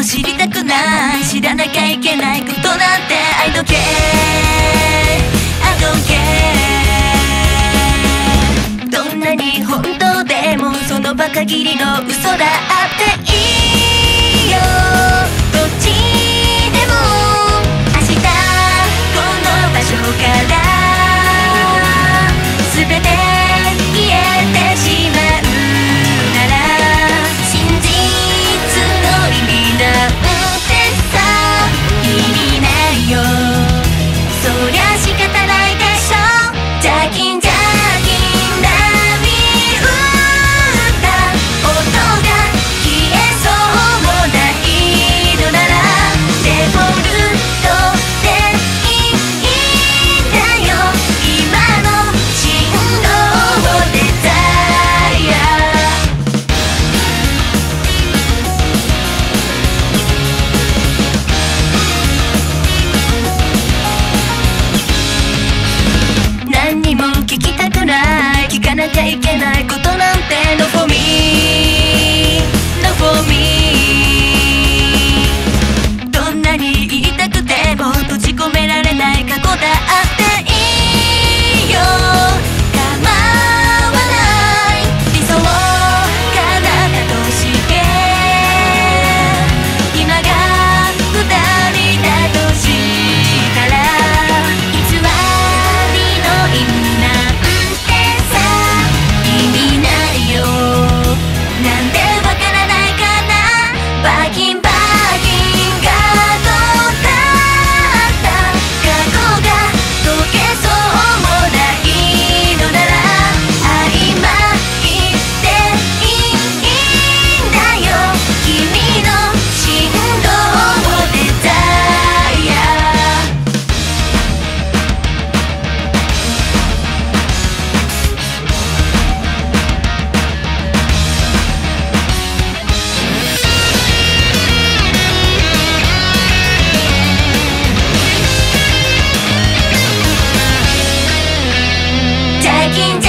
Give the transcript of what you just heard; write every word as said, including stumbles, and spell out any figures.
知りたくない、知らなきゃいけないことなんて I don't care I don't care どんなに本当でもその場限りの嘘だっていいよ。どっちでも明日この場所から全て消えてしまうなら真実の意味なんてさ意味ないよ。そりゃ仕方ないでしょ。ジャキンジャキン波打った音が消えそうもないのならデフォルトでいいんだよ。今の振動デザイア何にも聞きたくない、聞かなきゃいけないことなんて No for me No for me どんなに言いたくても閉じ込められない過去だっていいよ。構わない理想を叶ったとして今が二人だとしたら偽りの意味なんてさ意味ないよ。なんでわからないかな。バキンバキンがどうだった過去が溶けそうもないのなら曖昧でいいんだよ。君の振動デザイアジャキン